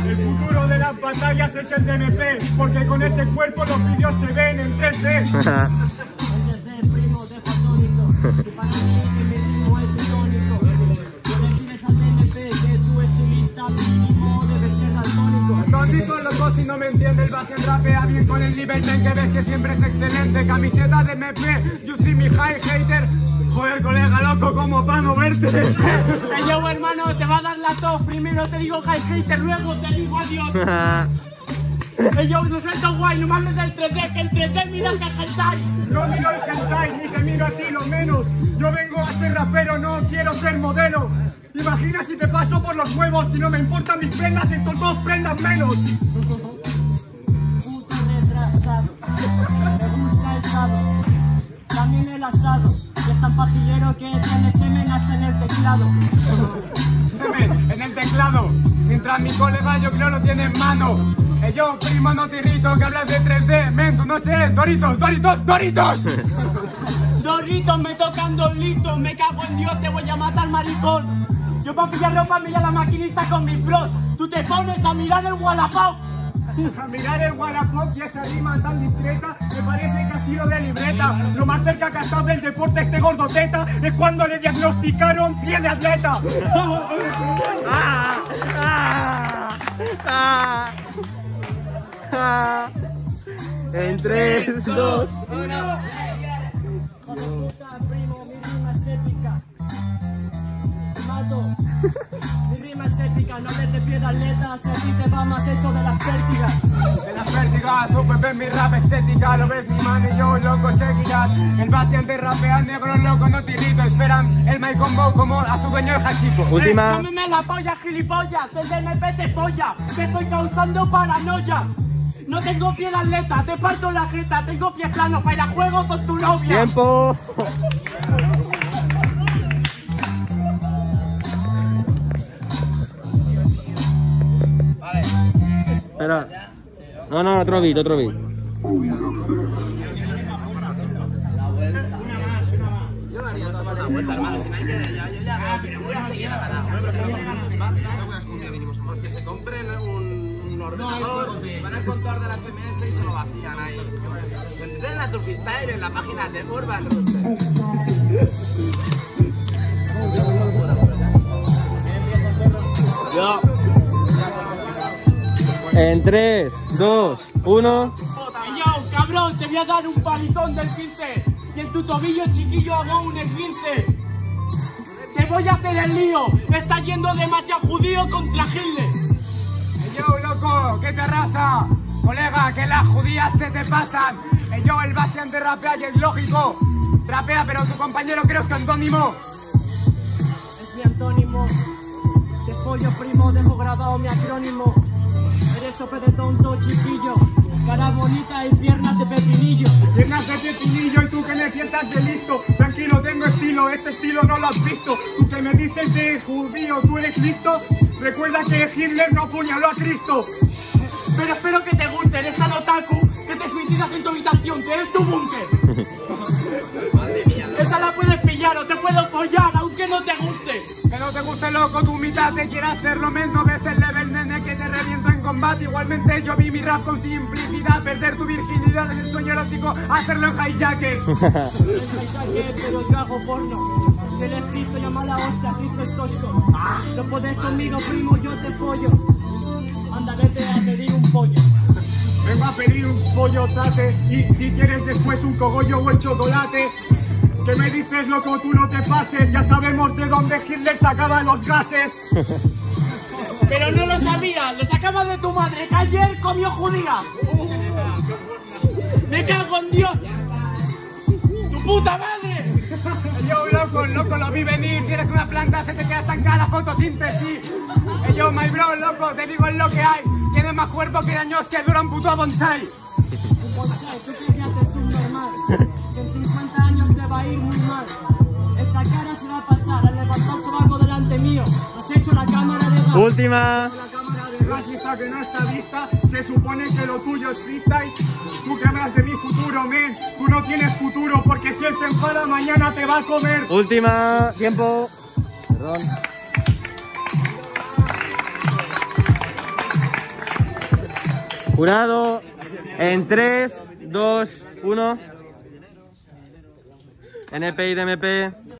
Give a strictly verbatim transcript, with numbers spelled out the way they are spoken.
El futuro de las batallas es el D M P, porque con este cuerpo los vídeos se ven en tres D. En tres D, primo, dejo atónito. Si para mí que mi ritmo es irónico, yo le pides al D M P que tú estilista mínimo debes ser daltónico. Tónico loco, si no me entiende, el Bastian rapea bien con el nivel men que ves que siempre es excelente. Camiseta de M P, you see me high hater. Joder, colega, loco, como para no verte. Hey, yo, hermano, te va a dar la tos. Primero te digo high hater, luego te digo adiós. Hey, yo, no suelto guay, no me hables del tres D, que el tres D miras el hentai. No miro el hentai, ni te miro a ti, lo menos. Yo vengo a ser rapero, no quiero ser modelo. Imagina si te paso por los huevos, si no me importan mis prendas, estos dos prendas menos. Puto retrasado, me gusta el sado, también el asado. Y es tan pajillero que tiene semen hasta en el teclado. Semen en el teclado, mientras mi colega yo creo lo tiene en mano. Eh, yo, primo, no te irrito, que hablas de tres D. Men, tu noche es Doritos, Doritos, Doritos. Doritos me tocan dos litros, me cago en Dios, te voy a matar, maricón. Yo pa' pillar ropa me voy a la maquinista con mis bros. Tú te pones a mirar el Wallapop. A mirar el Wallapop y esa rima tan discreta me parece que ha sido de libreta. Lo más cerca que ha estado del deporte este gordo teta es cuando le diagnosticaron pie de atleta. Ah, ah, ah, ah. En tres, dos, uno. Joder puta, primo, mi rima es épica. Te mato. Mi rima es épica, no hables de pie de atleta, si a ti te va más eso de las pértigas. De las pértigas, tú ves mi rap estética, lo ves mi man y yo, loco, seguirás. El Bastian te rapea negro, loco, no te irrito. Esperan el Mike Combo como a su dueño el Hachico. última. Eh, cómeme la polla, gilipollas, el D M P te polla, te estoy causando paranoia. No tengo pie de atleta, te parto la jeta, tengo pies planos para ir a juego con tu novia. Tiempo. Vale. Espera. No, no, otro beat, otro beat. Yo lo haría todas una vuelta, hermano. Si no hay que. Ya, yo ya. Pero voy a seguir a ganar. Porque se compren un, un ordenador, van al contador de la C M S y se lo vacían ahí. Entren a tu freestyle en la página de Urban Rooster. Yo. En tres, dos, uno. Y yo, cabrón, te voy a dar un palizón del quince y en tu tobillo chiquillo hago un esguince. Te voy a hacer el lío, estás yendo demasiado judío contra Hitler. Ey, yo, loco, ¿qué te raza? Colega, que las judías se te pasan. Ey, yo, el Bastian te rapea y es lógico. Rapea, pero tu compañero creo que es antónimo. Es mi antónimo. Te follo, primo, dejo grabado mi acrónimo. Eres tope de tonto, chiquillo. Cara bonita y piernas de pepinillo. Piernas de pepinillo y tú que me piensas de listo. Tranquilo, tengo estilo, este estilo no lo has visto. Tú que me dices de judío, ¿tú eres listo? Recuerda que Hitler no apuñaló a Cristo. Pero espero que te guste, eres tan otaku que te suicidas en tu habitación, que eres tu búnker. Esa la puedes pillar o te puedo follar, aunque no te guste. Que no te guste, loco, tu mitad te quiere hacer lo mismo. Ves el level, nene, que te reviento en combate. Igualmente yo vi mi rap con simplicidad. Perder tu virginidad es el sueño erótico, hacerlo en hijacker. Pero yo hago porno. Si eres Cristo, llama a la hostia, Cristo es tosco. No puedes conmigo, primo, yo te pollo. Anda, vete a pedir un pollo. Vengo a pedir un pollo tate y si quieres después un cogollo o el chocolate. ¿Qué me dices, loco? Tú no te pases, ya sabemos de dónde Hitler sacaba los gases. Pero no lo sabías, lo sacabas de tu madre, que ayer comió judía. ¡Me cago en Dios! ¡Tu puta madre! Yo, loco, loco, lo vi venir. Si eres una planta, se te queda estancada la fotosíntesis. Hey, yo, my bro, loco, te digo es lo que hay. Tienes más cuerpo que años que dura un puto bonsai. Un bonsai, tú creías que es un normal. Que en cincuenta años te va a ir muy mal. Esa cara se va a pasar al levantar algo delante mío. Has hecho la cámara de gas. Última. La cámara de gas está que no está vista. Se supone que lo tuyo es freestyle. Tú que hablas de mi futuro, men. Tú no tienes futuro porque si él se enfada mañana te va a comer. Última. Tiempo. Perdón. Jurado, en tres, dos, uno. N P I D M P.